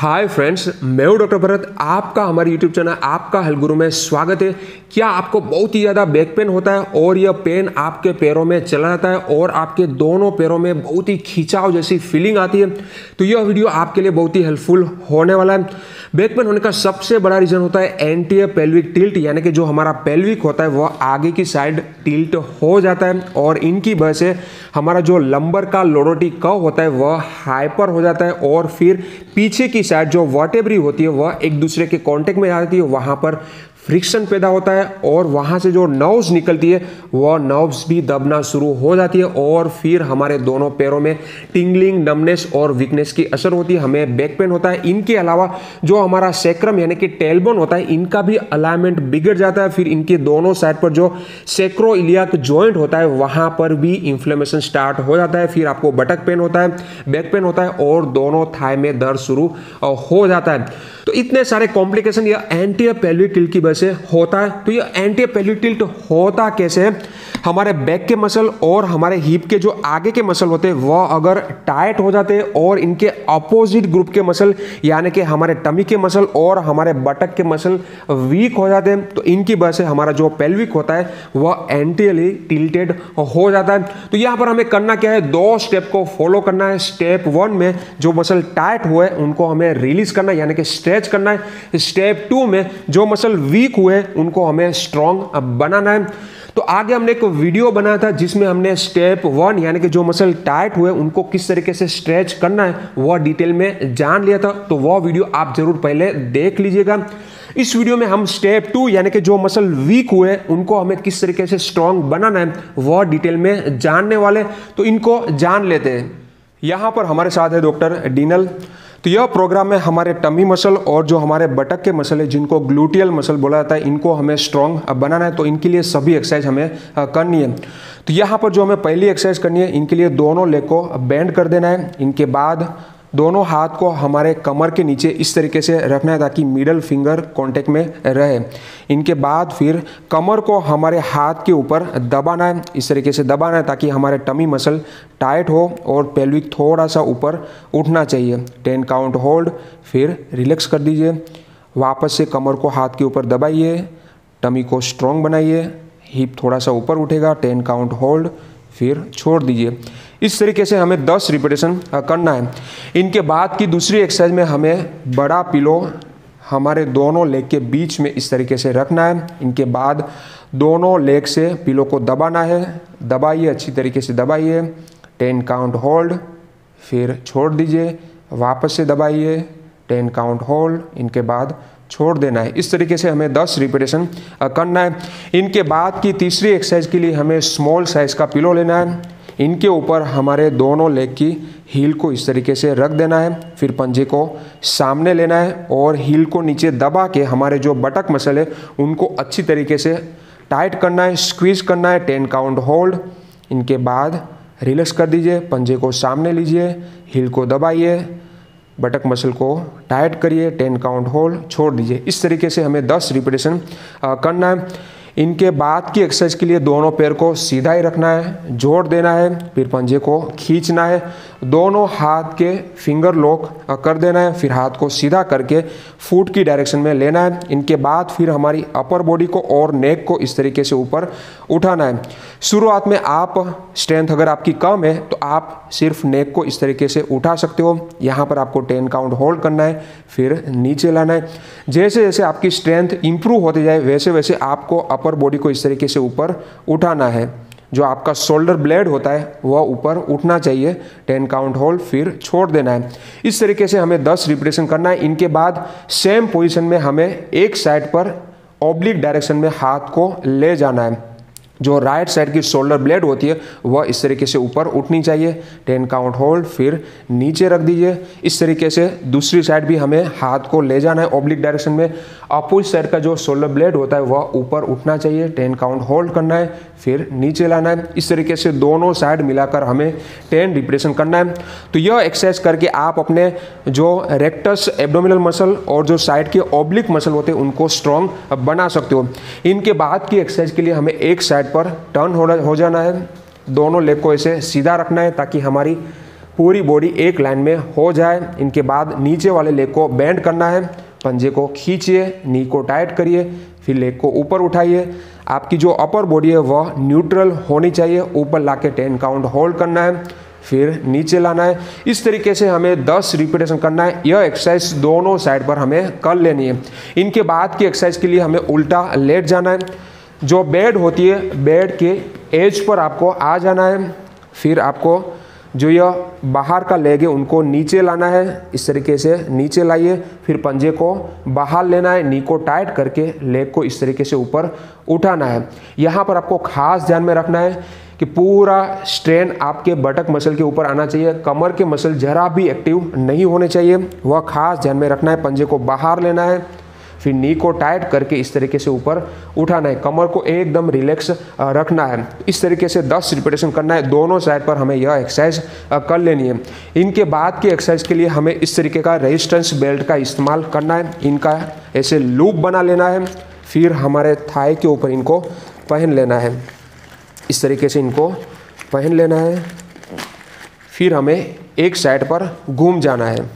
Hi friends, मैं हूं doctor Bharat. आपका हमारे यूट्यूब चैनल आपका हेल्थ गुरु में स्वागत है। क्या आपको बहुत ही ज़्यादा बैक पेन होता है और यह पेन आपके पैरों में चला जाता है और आपके दोनों पैरों में बहुत ही खिंचाव जैसी फीलिंग आती है, तो यह वीडियो आपके लिए बहुत ही हेल्पफुल होने वाला है। बैक पेन होने का सबसे बड़ा रीजन होता है एंटीरियर पेल्विक टिल्ट, यानी कि जो हमारा पेल्विक होता है वह आगे की साइड टिल्ट हो जाता है और इनकी वजह से हमारा जो लंबर का लोडोटिक कर्व होता है वह हाइपर हो जाता है और फिर पीछे की साइड जो वर्टेब्री होती है वह एक दूसरे के कांटेक्ट में आ जाती है, वहां पर फ्रिक्शन पैदा होता है और वहां से जो नर्व्स निकलती है वह नर्व्स भी दबना शुरू हो जाती है और फिर हमारे दोनों पैरों में टिंगलिंग, नमनेस और वीकनेस की असर होती है, हमें बैक पेन होता है। इनके अलावा जो हमारा सेक्रम यानी कि टेलबोन होता है इनका भी अलाइनमेंट बिगड़ जाता है, फिर इनके दोनों साइड पर जो सेक्रोइलियाक जॉइंट होता है वहां पर भी इंफ्लेमेशन स्टार्ट हो जाता है, फिर आपको बटक पेन होता है, बैक पेन होता है और दोनों थाई में दर्द शुरू हो जाता है। तो इतने सारे कॉम्प्लिकेशन यह एंटीरियर पेल्विक टिल्ट की वजह से होता है। तो यह एंटीरियर पेल्विक टिल्ट होता कैसे है? हमारे बैक के मसल और हमारे हिप के जो आगे के मसल होते हैं वह अगर टाइट हो जाते हैं और इनके अपोजिट ग्रुप के मसल यानी कि हमारे टमी के मसल और हमारे बटक के मसल वीक हो जाते हैं, तो इनकी वजह से हमारा जो पेल्विक होता है वह एंटीरियरली टिल्टेड हो जाता है। तो यहाँ पर हमें करना क्या है? दो स्टेप को फॉलो करना है। स्टेप 1 में जो मसल टाइट हुए उनको हमें रिलीज करना है यानी कि स्ट्रेच करना है। स्टेप 2 में जो मसल वीक हुए उनको हमें स्ट्रॉन्ग बनाना है। तो आगे हमने एक वीडियो बनाया था जिसमें हमने स्टेप 1 यानी कि जो मसल टाइट हुए उनको किस तरीके से स्ट्रेच करना है वह डिटेल में जान लिया था, तो वह वीडियो आप जरूर पहले देख लीजिएगा। इस वीडियो में हम स्टेप 2 यानी कि जो मसल वीक हुए उनको हमें किस तरीके से स्ट्रॉन्ग बनाना है वह डिटेल में जानने वाले, तो इनको जान लेते हैं। यहां पर हमारे साथ है डॉक्टर डिनल। तो यह प्रोग्राम में हमारे टमी मसल और जो हमारे बटक के मसल है जिनको ग्लूटियल मसल बोला जाता है इनको हमें स्ट्रॉन्ग बनाना है, तो इनके लिए सभी एक्सरसाइज हमें करनी है। तो यहाँ पर जो हमें पहली एक्सरसाइज करनी है, इनके लिए दोनों लेग को बेंड कर देना है। इनके बाद दोनों हाथ को हमारे कमर के नीचे इस तरीके से रखना है ताकि मिडल फिंगर कांटेक्ट में रहे। इनके बाद फिर कमर को हमारे हाथ के ऊपर दबाना है, इस तरीके से दबाना है ताकि हमारे टमी मसल टाइट हो और पेल्विक थोड़ा सा ऊपर उठना चाहिए। 10 काउंट होल्ड, फिर रिलैक्स कर दीजिए। वापस से कमर को हाथ के ऊपर दबाइए, टमी को स्ट्रॉन्ग बनाइए, हिप थोड़ा सा ऊपर उठेगा। 10 काउंट होल्ड, फिर छोड़ दीजिए। इस तरीके से हमें 10 रिपीटेशन करना है। इनके बाद की दूसरी एक्सरसाइज में हमें बड़ा पिलो हमारे दोनों लेग के बीच में इस तरीके से रखना है। इनके बाद दोनों लेग से पिलो को दबाना है, दबाइए, अच्छी तरीके से दबाइए। 10 काउंट होल्ड, फिर छोड़ दीजिए, वापस से दबाइए, 10 काउंट होल्ड, इनके बाद छोड़ देना है। इस तरीके से हमें 10 रिपीटेशन करना है। इनके बाद की तीसरी एक्सरसाइज के लिए हमें स्मॉल साइज का पिलो लेना है। इनके ऊपर हमारे दोनों लेग की हील को इस तरीके से रख देना है, फिर पंजे को सामने लेना है और हील को नीचे दबा के हमारे जो बटक मसल है उनको अच्छी तरीके से टाइट करना है, स्क्वीज करना है। 10 काउंट होल्ड, इनके बाद रिलैक्स कर दीजिए, पंजे को सामने लीजिए, हील को दबाइए, बटक मसल को टाइट करिए, 10 काउंट होल्ड, छोड़ दीजिए। इस तरीके से हमें 10 रिपीटेशन करना है। इनके बाद की एक्सरसाइज के लिए दोनों पैर को सीधा ही रखना है, जोड़ देना है, फिर पंजे को खींचना है, दोनों हाथ के फिंगर लॉक कर देना है, फिर हाथ को सीधा करके फुट की डायरेक्शन में लेना है। इनके बाद फिर हमारी अपर बॉडी को और नेक को इस तरीके से ऊपर उठाना है। शुरुआत में आप स्ट्रेंथ अगर आपकी कम है तो आप सिर्फ नेक को इस तरीके से उठा सकते हो। यहाँ पर आपको 10 काउंट होल्ड करना है, फिर नीचे लाना है। जैसे जैसे आपकी स्ट्रेंथ इंप्रूव होती जाए वैसे वैसे आपको अपर बॉडी को इस तरीके से ऊपर उठाना है। जो आपका शोल्डर ब्लेड होता है वह ऊपर उठना चाहिए। 10 काउंट होल्ड, फिर छोड़ देना है। इस तरीके से हमें 10 रिपीटेशन करना है। इनके बाद सेम पोजीशन में हमें एक साइड पर ऑब्लिक डायरेक्शन में हाथ को ले जाना है। जो राइट साइड की शोल्डर ब्लेड होती है वह इस तरीके से ऊपर उठनी चाहिए। 10 काउंट होल्ड, फिर नीचे रख दीजिए। इस तरीके से दूसरी साइड भी हमें हाथ को ले जाना है ऑब्लिक डायरेक्शन में। अपोजिट साइड का जो शोल्डर ब्लेड होता है वह ऊपर उठना चाहिए। 10 काउंट होल्ड करना है, फिर नीचे लाना है। इस तरीके से दोनों साइड मिलाकर हमें 10 रिपीटेशन करना है। तो यह एक्सरसाइज करके आप अपने जो रेक्टस एब्डोमिनल मसल और जो साइड के ऑब्लिक मसल होते हैं उनको स्ट्रॉन्ग बना सकते हो। इनके बाद की एक्सरसाइज के लिए हमें एक साइड पर टर्न हो जाना है। दोनों लेग को ऐसे सीधा रखना है ताकि हमारी पूरी बॉडी एक लाइन में हो जाए। इनके बाद नीचे वाले लेग को बेंड करना है, पंजे को खींचिए, नी को टाइट करिए, फिर लेग को ऊपर उठाइए। आपकी जो अपर बॉडी है वह न्यूट्रल होनी चाहिए, ऊपर लाके 10 काउंट होल्ड करना है, फिर नीचे लाना है। इस तरीके से हमें 10 रिपीटेशन करना है। यह एक्सरसाइज दोनों साइड पर हमें कर लेनी है। इनके बाद की एक्सरसाइज के लिए हमें उल्टा लेट जाना है। जो बेड होती है, बेड के एज पर आपको आ जाना है, फिर आपको जो यह बाहर का लेग है उनको नीचे लाना है। इस तरीके से नीचे लाइए, फिर पंजे को बाहर लेना है, नी को टाइट करके लेग को इस तरीके से ऊपर उठाना है। यहाँ पर आपको खास ध्यान में रखना है कि पूरा स्ट्रेन आपके बटक मसल के ऊपर आना चाहिए, कमर के मसल जरा भी एक्टिव नहीं होने चाहिए, वह खास ध्यान में रखना है। पंजे को बाहर लेना है, फिर नी को टाइट करके इस तरीके से ऊपर उठाना है, कमर को एकदम रिलैक्स रखना है। इस तरीके से 10 रिपीटेशन करना है। दोनों साइड पर हमें यह एक्सरसाइज कर लेनी है। इनके बाद की एक्सरसाइज के लिए हमें इस तरीके का रेजिस्टेंस बेल्ट का इस्तेमाल करना है। इनका ऐसे लूप बना लेना है, फिर हमारे थाई के ऊपर इनको पहन लेना है। इस तरीके से इनको पहन लेना है, फिर हमें एक साइड पर घूम जाना है।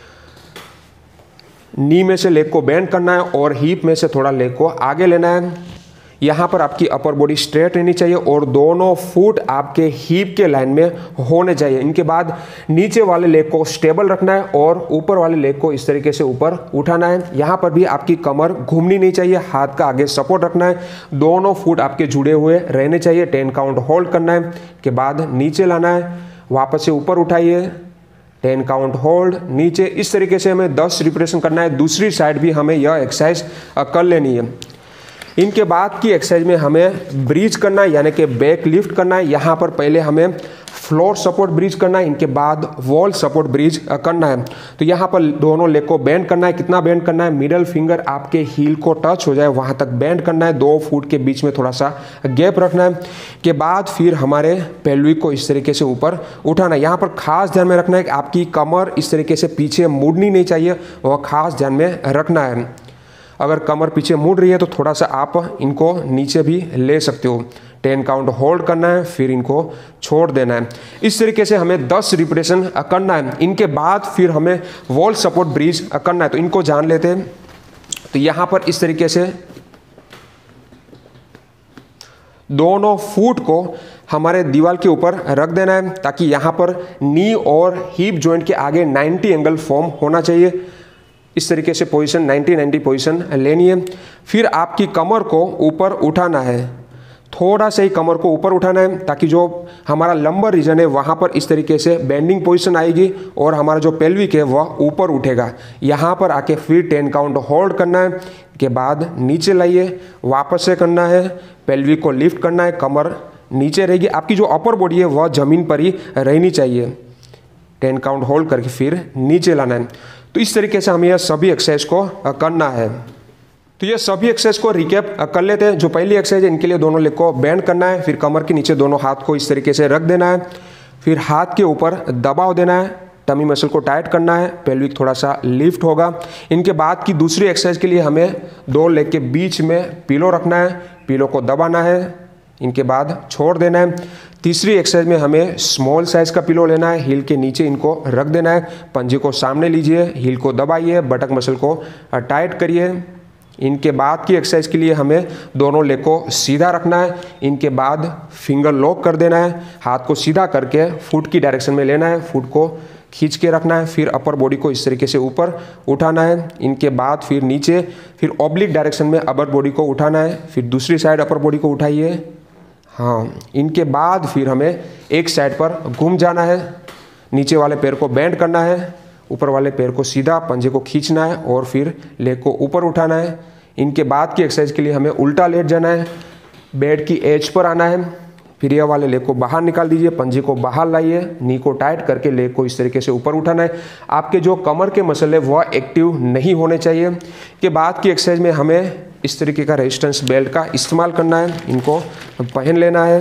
नी में से लेग को बेंड करना है और हीप में से थोड़ा लेग को आगे लेना है। यहाँ पर आपकी अपर बॉडी स्ट्रेट रहनी चाहिए और दोनों फुट आपके हीप के लाइन में होने चाहिए। इनके बाद नीचे वाले लेग को स्टेबल रखना है और ऊपर वाले लेग को इस तरीके से ऊपर उठाना है। यहाँ पर भी आपकी कमर घूमनी नहीं चाहिए, हाथ का आगे सपोर्ट रखना है, दोनों फुट आपके जुड़े हुए रहने चाहिए। 10 काउंट होल्ड करना है, के बाद नीचे लाना है, वापस से ऊपर उठाइए, 10 काउंट होल्ड, नीचे। इस तरीके से हमें 10 रिपीटेशन करना है। दूसरी साइड भी हमें यह एक्सरसाइज कर लेनी है। इनके बाद की एक्सरसाइज में हमें ब्रीज करना है, यानी कि बैक लिफ्ट करना है। यहाँ पर पहले हमें फ्लोर सपोर्ट ब्रीज करना है, इनके बाद वॉल सपोर्ट ब्रीज करना है। तो यहाँ पर दोनों लेग को बेंड करना है। कितना बेंड करना है? मिडल फिंगर आपके हील को टच हो जाए वहाँ तक बेंड करना है। 2 फुट के बीच में थोड़ा सा गैप रखना है। के बाद फिर हमारे पेल्विक को इस तरीके से ऊपर उठाना है। यहाँ पर खास ध्यान में रखना है कि आपकी कमर इस तरीके से पीछे मुड़नी नहीं चाहिए, वह खास ध्यान में रखना है। अगर कमर पीछे मुड़ रही है तो थोड़ा सा आप इनको नीचे भी ले सकते हो। 10 काउंट होल्ड करना है, फिर इनको छोड़ देना है। इस तरीके से हमें 10 रिपीटेशन करना है। इनके बाद फिर हमें वॉल सपोर्ट ब्रीज करना है। तो इनको जान लेते हैं। तो यहाँ पर इस तरीके से दोनों फुट को हमारे दीवार के ऊपर रख देना है, ताकि यहाँ पर नी और हिप जॉइंट के आगे 90 एंगल फॉर्म होना चाहिए। इस तरीके से पोजीशन 90-90 पोजीशन लेनी है। फिर आपकी कमर को ऊपर उठाना है, थोड़ा सा ही कमर को ऊपर उठाना है, ताकि जो हमारा लंबर रीजन है वहाँ पर इस तरीके से बेंडिंग पोजीशन आएगी और हमारा जो पेल्विक है वह ऊपर उठेगा। यहाँ पर आके फिर 10 काउंट होल्ड करना है। के बाद नीचे लाइए, वापस से करना है, पेल्विक को लिफ्ट करना है, कमर नीचे रहेगी। आपकी जो अपर बॉडी है वह जमीन पर ही रहनी चाहिए। 10 काउंट होल्ड करके फिर नीचे लाना है। तो इस तरीके से हमें यह सभी एक्सरसाइज को करना है। तो ये सभी एक्सरसाइज को रिकैप कर लेते हैं। जो पहली एक्सरसाइज है, इनके लिए दोनों लेग को बेंड करना है, फिर कमर के नीचे दोनों हाथ को इस तरीके से रख देना है, फिर हाथ के ऊपर दबाव देना है, टमी मसल को टाइट करना है, पेल्विक थोड़ा सा लिफ्ट होगा। इनके बाद की दूसरी एक्सरसाइज के लिए हमें 2 लेग के बीच में पिलो रखना है, पिलो को दबाना है, इनके बाद छोड़ देना है। तीसरी एक्सरसाइज में हमें स्मॉल साइज का पिलो लेना है, हील के नीचे इनको रख देना है, पंजे को सामने लीजिए, हील को दबाइए, बटक मसल को टाइट करिए। इनके बाद की एक्सरसाइज के लिए हमें दोनों लेग को सीधा रखना है। इनके बाद फिंगर लॉक कर देना है, हाथ को सीधा करके फुट की डायरेक्शन में लेना है, फुट को खींच के रखना है, फिर अपर बॉडी को इस तरीके से ऊपर उठाना है। इनके बाद फिर नीचे, फिर ऑब्लिक डायरेक्शन में अपर बॉडी को उठाना है, फिर दूसरी साइड अपर बॉडी को उठाइए। हाँ, इनके बाद फिर हमें एक साइड पर घूम जाना है, नीचे वाले पैर को बेंड करना है, ऊपर वाले पैर को सीधा, पंजे को खींचना है और फिर लेग को ऊपर उठाना है। इनके बाद की एक्सरसाइज के लिए हमें उल्टा लेट जाना है, बेड की एज पर आना है, फिर यह वाले लेग को बाहर निकाल दीजिए, पंजे को बाहर लाइए, नी को टाइट करके लेग को इस तरीके से ऊपर उठाना है। आपके जो कमर के मसल है वह एक्टिव नहीं होने चाहिए। के बाद की एक्सरसाइज में हमें इस तरीके का रेजिस्टेंस बेल्ट का इस्तेमाल करना है, इनको पहन लेना है,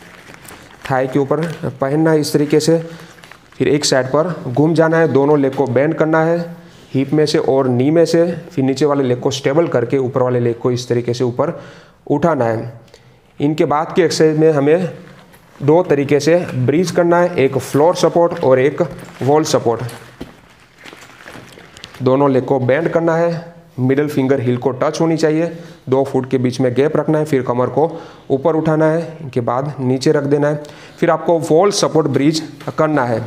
थाई के ऊपर पहनना है इस तरीके से, फिर एक साइड पर घूम जाना है, दोनों लेग को बेंड करना है, हिप में से और नी में से, फिर नीचे वाले लेग को स्टेबल करके ऊपर वाले लेग को इस तरीके से ऊपर उठाना है। इनके बाद की एक्सरसाइज में हमें दो तरीके से ब्रीज करना है, एक फ्लोर सपोर्ट और एक वॉल सपोर्ट। दोनों लेग को बेंड करना है, मिडिल फिंगर हील को टच होनी चाहिए, 2 फुट के बीच में गैप रखना है, फिर कमर को ऊपर उठाना है, इनके बाद नीचे रख देना है। फिर आपको वॉल सपोर्ट ब्रीज करना है।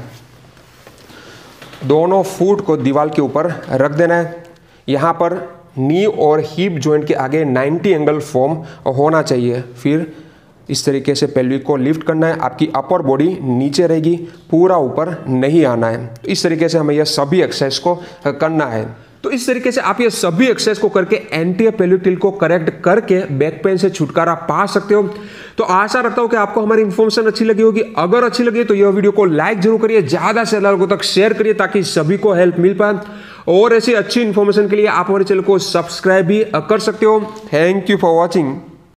दोनों फुट को दीवार के ऊपर रख देना है। यहाँ पर नी और हिप जॉइंट के आगे 90 एंगल फॉर्म होना चाहिए। फिर इस तरीके से पेल्विक को लिफ्ट करना है, आपकी अपर बॉडी नीचे रहेगी, पूरा ऊपर नहीं आना है। इस तरीके से हमें यह सभी एक्सरसाइज को करना है। तो इस तरीके से आप ये सभी एक्सरसाइज को करके एंटीरियर पेल्विक टिल्ट को करेक्ट करके बैक पेन से छुटकारा पा सकते हो। तो आशा रखता हूं कि आपको हमारी इन्फॉर्मेशन अच्छी लगी होगी। अगर अच्छी लगी तो यह वीडियो को लाइक जरूर करिए, ज्यादा से ज्यादा लोगों तक शेयर करिए ताकि सभी को हेल्प मिल पाए। और ऐसी अच्छी इन्फॉर्मेशन के लिए आप हमारे चैनल को सब्सक्राइब भी कर सकते हो। Thank you for watching.